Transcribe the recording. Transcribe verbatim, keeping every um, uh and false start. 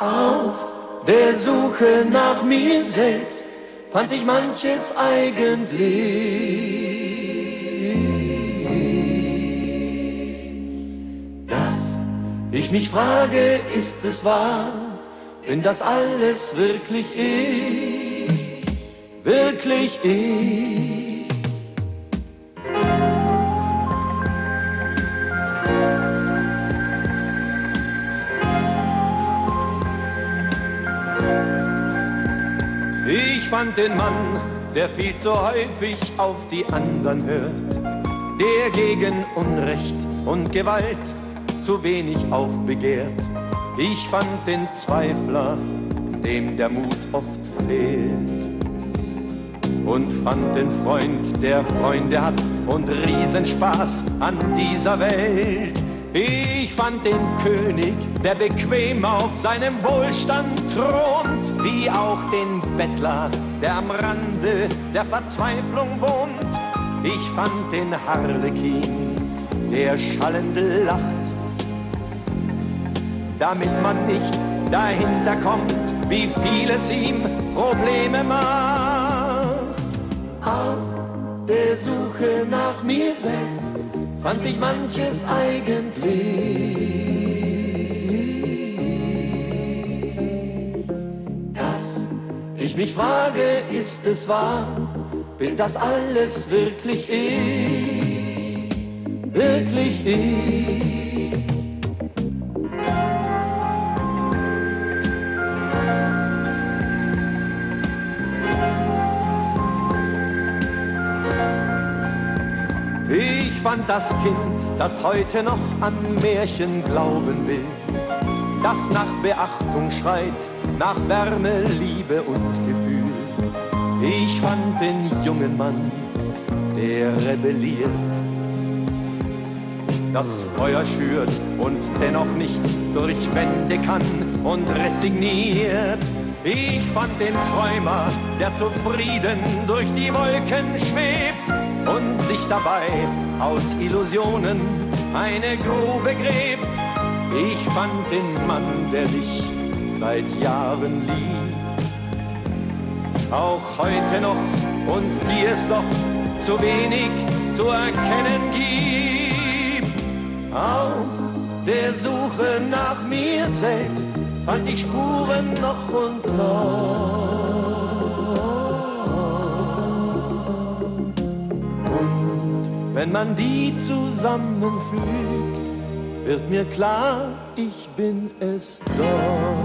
Auf der Suche nach mir selbst fand ich manches eigentlich. Dass ich mich frage, ist es wahr, wenn das alles wirklich ich, wirklich ich? Ich fand den Mann, der viel zu häufig auf die anderen hört, der gegen Unrecht und Gewalt zu wenig aufbegehrt. Ich fand den Zweifler, dem der Mut oft fehlt, und fand den Freund, der Freunde hat und Riesenspaß an dieser Welt. Ich fand den König, der bequem auf seinem Wohlstand thront, wie auch den Bettler, der am Rande der Verzweiflung wohnt. Ich fand den Harlekin, der schallend lacht, damit man nicht dahinter kommt, wie viel es ihm Probleme macht. Auf der Suche nach mir selbst fand ich manches eigentlich. Dass ich mich frage, ist es wahr, bin das alles wirklich ich, wirklich ich? Ich fand das Kind, das heute noch an Märchen glauben will, das nach Beachtung schreit, nach Wärme, Liebe und Gefühl. Ich fand den jungen Mann, der rebelliert, das Feuer schürt und dennoch nicht durch Wände kann und resigniert. Ich fand den Träumer, der zufrieden durch die Wolken schwebt und sich dabei aus Illusionen eine Grube gräbt. Ich fand den Mann, der dich seit Jahren liebt, auch heute noch, und dir es doch zu wenig zu erkennen gibt. Auf der Suche nach mir selbst fand ich Spuren noch und noch. Wenn man die zusammenfügt, wird mir klar, ich bin es doch.